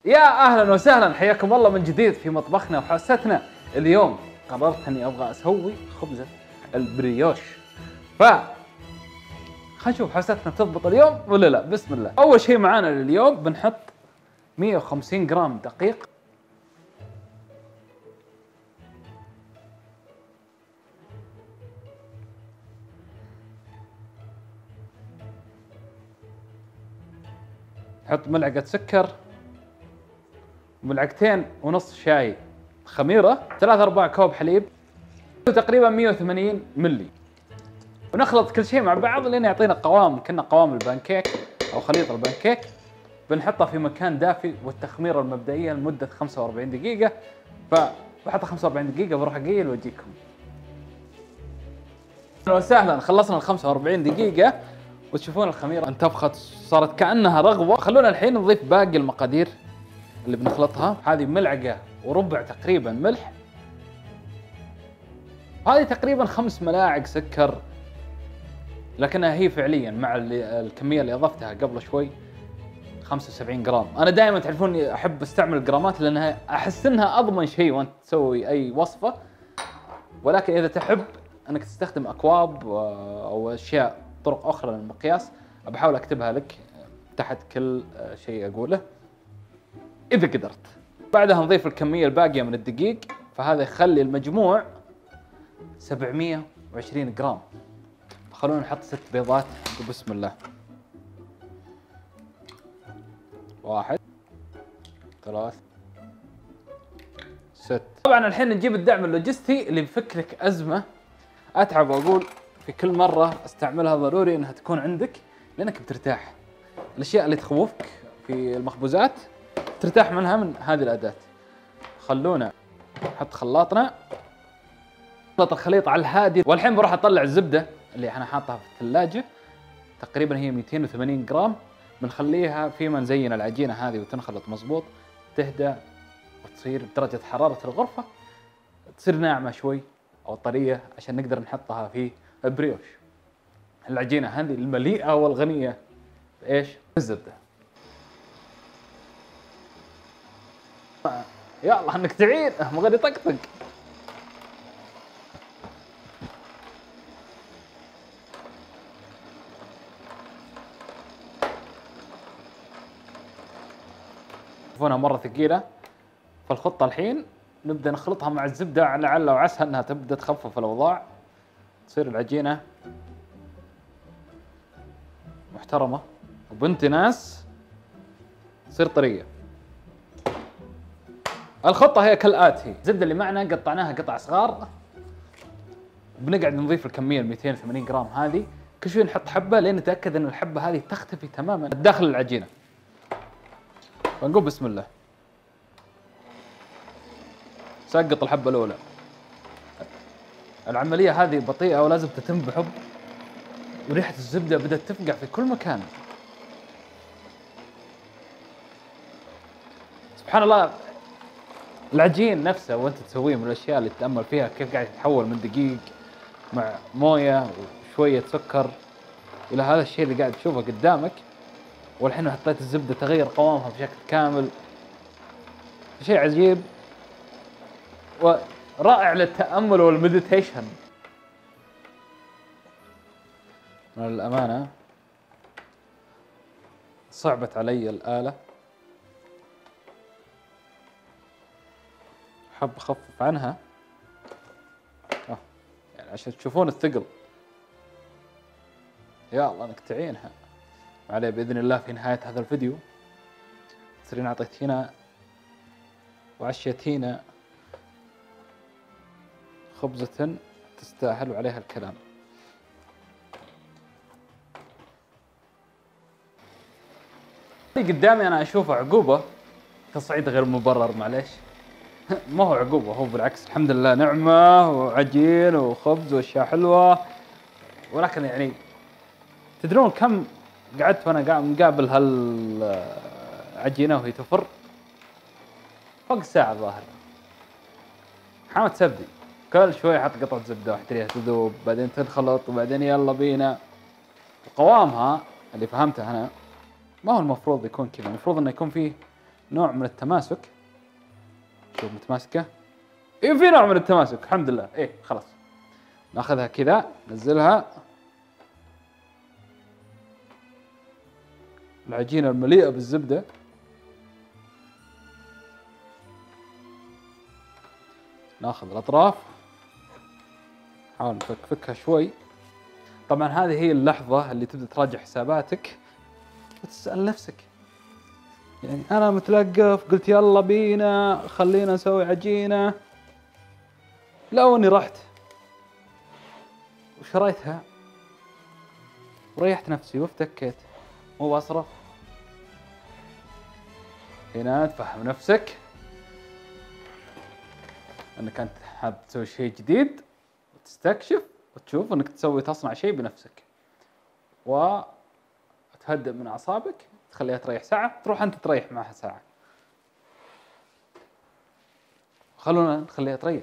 يا اهلا وسهلا، حياكم الله من جديد في مطبخنا وحوستنا. اليوم قررت اني ابغى اسوي خبزة البريوش. خلينا نشوف حوستنا بتضبط اليوم ولا لا. بسم الله. اول شيء معانا لليوم بنحط 150 جرام دقيق، نحط ملعقة سكر، ملعقتين ونص شاي خميرة، 3/4 كوب حليب، وتقريبا 180 ملي. ونخلط كل شيء مع بعض لين يعطينا قوام كنا قوام البانكيك او خليط البانكيك. بنحطه في مكان دافي والتخميرة المبدئية لمدة 45 دقيقة. فبحطه 45 دقيقة بروح اقيل واجيكم. اهلا وسهلا، خلصنا ال 45 دقيقة وتشوفون الخميرة انتفخت صارت كأنها رغوة. خلونا الحين نضيف باقي المقادير اللي بنخلطها. هذه ملعقة وربع تقريبا ملح، هذه تقريبا 5 ملاعق سكر، لكنها هي فعليا مع الكمية اللي اضفتها قبل شوي 75 جرام. انا دائما تعرفوني احب استعمل الجرامات لانها احس انها اضمن شيء وانت تسوي اي وصفة، ولكن اذا تحب انك تستخدم اكواب او اشياء طرق اخرى للمقياس بحاول اكتبها لك تحت كل شيء اقوله اذا قدرت. بعدها نضيف الكمية الباقية من الدقيق، فهذا يخلي المجموع 720 جرام. خلونا نحط 6 بيضات وبسم الله. 1 2 6. طبعا الحين نجيب الدعم اللوجستي اللي بفك لك ازمه. اتعب واقول في كل مره استعملها، ضروري انها تكون عندك لانك بترتاح. الاشياء اللي تخوفك في المخبوزات ترتاح منها من هذه الاداه. خلونا نحط خلاطنا، نخلط الخليط على الهادي. والحين بروح اطلع الزبده اللي انا حاطها في الثلاجه، تقريبا هي 280 جرام. بنخليها فيما نزين العجينه هذه وتنخلط مضبوط، تهدى وتصير بدرجه حراره الغرفه، تصير ناعمه شوي او طريه عشان نقدر نحطها في البريوش. العجينه هذه المليئه والغنيه بايش؟ بالزبده. يلا انك تعين ما غير يطقطق. تشوفونها مره ثقيله، فالخطه الحين نبدا نخلطها مع الزبده لعل وعسى انها تبدا تخفف الاوضاع، تصير العجينه محترمه وبنت ناس، تصير طريه. الخطه هي كالاتي: الزبده اللي معنا قطعناها قطع صغار، بنقعد نضيف الكميه ال 280 جرام هذه، كل شوي نحط حبه لين نتاكد ان الحبه هذه تختفي تماما داخل العجينه. فنقول بسم الله. سقط الحبه الاولى. العمليه هذه بطيئه ولازم تتم بحب، وريحه الزبده بدات تفقع في كل مكان. سبحان الله، العجين نفسه وانت تسويه من الاشياء اللي تتامل فيها كيف قاعد يتحول من دقيق مع مويه وشويه سكر الى هذا الشيء اللي قاعد تشوفه قدامك. والحين حطيت الزبده تغير قوامها بشكل كامل، شيء عجيب ورائع للتامل والمديتيشن. من الامانه صعبت علي الاله، حب اخفف عنها يعني عشان تشوفون الثقل. يا الله انك تعينها. عليه باذن الله في نهايه هذا الفيديو تصيرين اعطيتينا وعشيتينا خبزة تستاهل وعليها الكلام. اللي قدامي انا اشوفه عقوبة، تصعيد غير مبرر معليش. ما هو عقوبة، هو بالعكس الحمد لله نعمة وعجين وخبز واشياء حلوة. ولكن يعني تدرون كم قعدت وانا مقابل هالعجينة وهي تفر؟ فوق ساعة الظاهر. حاولت تسبدي كل شوي احط قطعة زبدة واحتريها تذوب، بعدين تنخلط، وبعدين يلا بينا. وقوامها اللي فهمته انا ما هو المفروض يكون كذا، المفروض انه يكون فيه نوع من التماسك. شوف متماسكه. اي في نوع من التماسك الحمد لله. ايه خلاص ناخذها كذا ننزلها. العجينه المليئه بالزبده ناخذ الاطراف نحاول نفكها شوي. طبعا هذه هي اللحظه اللي تبدا تراجع حساباتك وتسال نفسك يعني انا متلقف قلت يلا بينا خلينا نسوي عجينه، لو اني رحت وشريتها وريحت نفسي وافتكيت مو بصرف. هنا تفهم نفسك انك انت حاب تسوي شيء جديد وتستكشف وتشوف انك تصنع شيء بنفسك، وتهدئ من اعصابك، تخليها تريح ساعه، تروح انت تريح معها ساعه. خلونا نخليها تريح.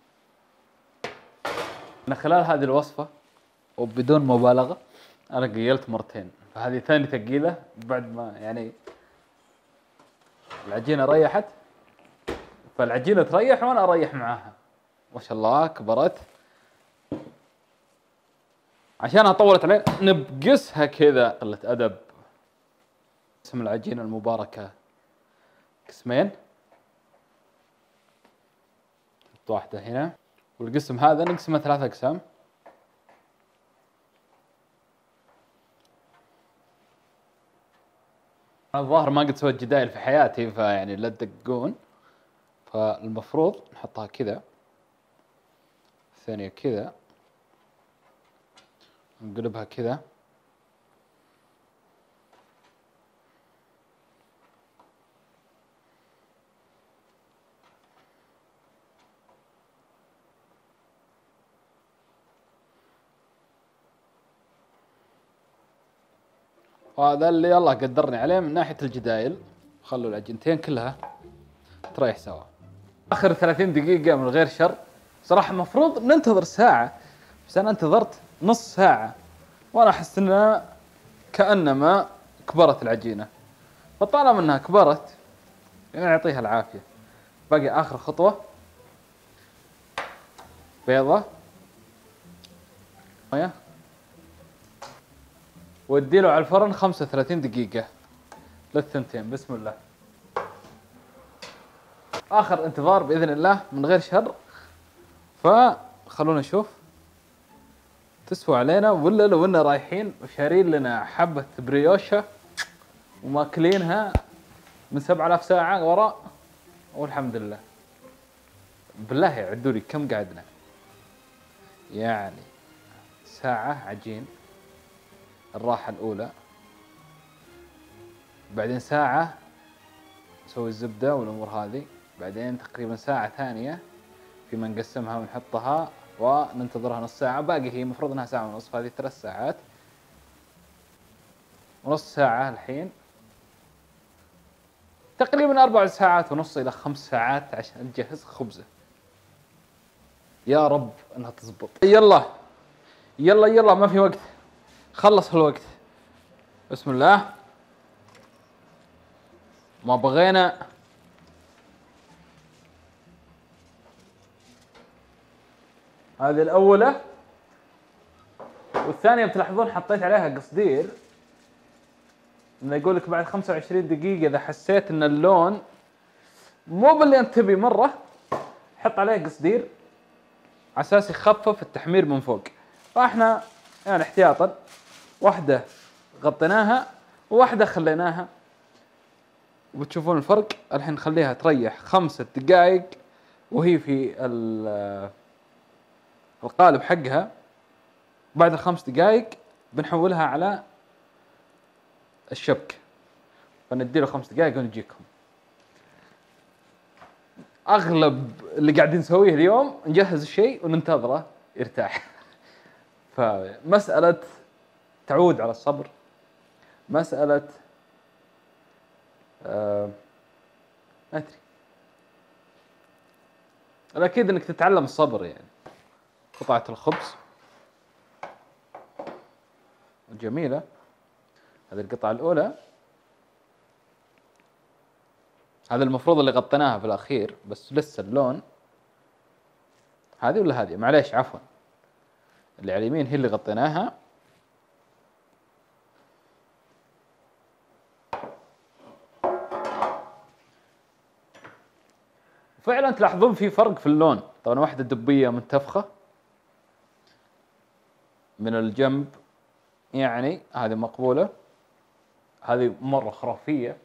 من خلال هذه الوصفه وبدون مبالغه انا قيلت مرتين، فهذه ثاني تقيله بعد ما يعني العجينه ريحت، فالعجينه تريح وانا اريح معاها. ما شاء الله كبرت. عشانها طولت عليه نبقسها كذا قله ادب. قسم العجينه المباركه قسمين، نحط واحده هنا، والقسم هذا نقسمه 3 أقسام. أنا الظاهر ما قد سويت جدايل في حياتي فيعني لا تدقون، فالمفروض نحطها كذا، الثانية كذا، نقلبها كذا، وهذا اللي الله قدرني عليه من ناحية الجدايل. خلوا العجينتين كلها تريح سوا. آخر 30 دقيقة من غير شر. صراحة المفروض ننتظر ساعة، بس أنا انتظرت نص ساعة وأنا أحس إنها كأنما كبرت العجينة. فطالما إنها كبرت يعني يعطيها العافية. باقي آخر خطوة، بيضة، موية، واديله على الفرن 35 دقيقة للثنتين. بسم الله. آخر انتظار بإذن الله من غير شر. فخلونا نشوف تسوى علينا ولا لو إننا رايحين وشارين لنا حبة بريوشة وماكلينها من 7000 ساعة وراء، والحمد لله. بالله عدوا لي كم قعدنا، يعني ساعة عجين الراحة الأولى، بعدين ساعة نسوي الزبدة والأمور هذه، بعدين تقريبا ساعة ثانية فيما نقسمها ونحطها وننتظرها نص ساعة. باقي هي المفروض انها ساعة ونصف، هذه 3 ساعات ونص ساعة الحين، تقريبا 4 ساعات ونص إلى 5 ساعات عشان نجهز خبزة. يا رب انها تزبط. يلا يلا يلا ما في وقت، خلص الوقت. بسم الله. ما بغينا هذه الأولى، والثانية بتلاحظون حطيت عليها قصدير، إنه يقول لك بعد 25 دقيقة إذا حسيت إن اللون مو باللي أنت تبي مرة، حط عليه قصدير على أساس يخفف التحمير من فوق. فإحنا يعني احتياطا واحدة غطيناها وواحدة خليناها، وبتشوفون الفرق. الحين نخليها تريح 5 دقائق وهي في القالب حقها. بعد ال5 دقائق بنحولها على الشبك، فنديله 5 دقائق ونجيكم. اغلب اللي قاعدين نسويه اليوم نجهز الشيء وننتظره يرتاح. فمسألة تعود على الصبر، مسألة ما ادري، الاكيد انك تتعلم الصبر. يعني قطعة الخبز جميلة، هذه القطعة الأولى، هذا المفروض اللي غطيناها في الاخير، بس لسه اللون. هذه ولا هذه؟ معليش عفوا، اللي على اليمين هي اللي غطيناها. فعلا تلاحظون في فرق في اللون. طبعا واحدة دبية منتفخة من الجنب، يعني هذه مقبولة، هذه مرة خرافية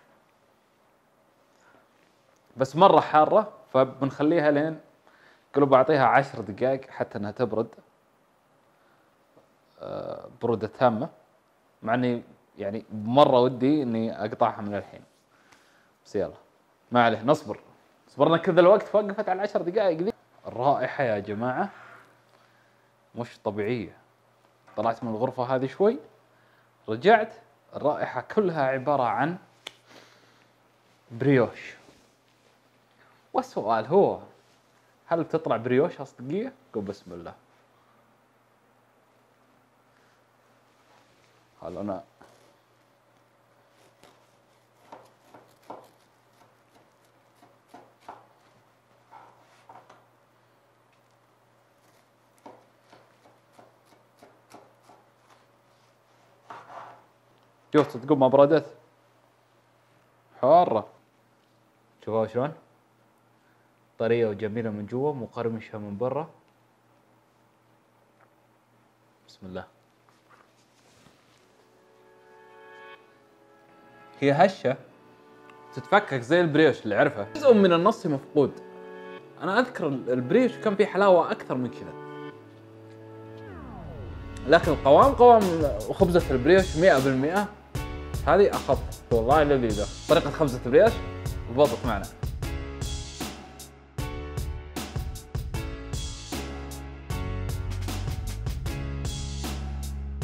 بس مرة حارة، فبنخليها لين قلوا بعطيها 10 دقائق حتى انها تبرد برودة تامة، مع اني يعني مرة ودي اني اقطعها من الحين، بس يلا ما عليه نصبر. صبرنا كذا الوقت، وقفت على 10 دقائق ذي. الرائحة يا جماعة مش طبيعية. طلعت من الغرفة هذه شوي، رجعت، الرائحة كلها عبارة عن بريوش. والسؤال هو، هل بتطلع بريوش أصدقية؟ قل بسم الله. هل أنا شفت تقول ما بردت حارة. شوفوها شلون طرية وجميلة من جوا، مقرمشة من برا. بسم الله. هي هشة تتفكك زي البريوش اللي عرفه. جزء من النص مفقود. أنا أذكر البريوش كان فيه حلاوة أكثر من كذا، لكن القوام قوام خبزة البريوش 100%. هذه أخف والله الذي ذا طريقة خبزة البريوش ضبطت معنا.